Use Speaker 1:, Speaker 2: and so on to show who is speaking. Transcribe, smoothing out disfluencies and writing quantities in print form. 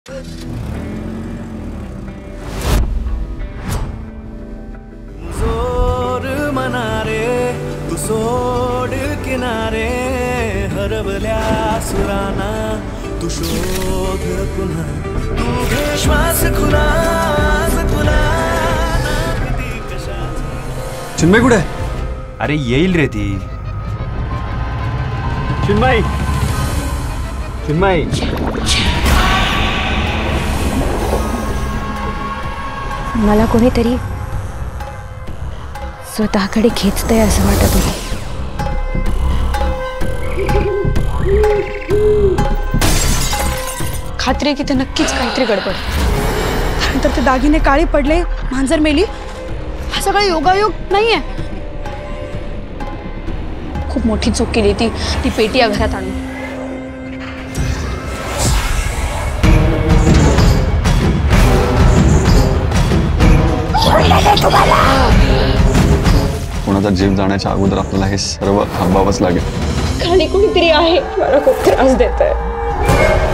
Speaker 1: जोर मनारे तू सोड किनारे हरवल्या सुराना तू शोध पुन्हा तू श्वास खुला
Speaker 2: चिन्मय कुठे?
Speaker 3: अरे येईल रे ती.
Speaker 2: चिन्मय चिन्मय
Speaker 4: मला कोणीतरी स्वतःकडे खेचतंय असं वाटत होतं.
Speaker 5: खात्री आहे की ते नक्कीच काहीतरी गडबड. नंतर ते दागिने काळे पडले, मांजर मेली. हा सगळा योगायोग नाहीये. खूप मोठी चूक केली ती पेटी या घरात आणून.
Speaker 2: कोणाचा जीव जाण्याच्या अगोदर आपल्याला हे सर्व थांबावंच लागेल.
Speaker 5: खाली कोणीतरी आहे, मला खूप त्रास देत आहे.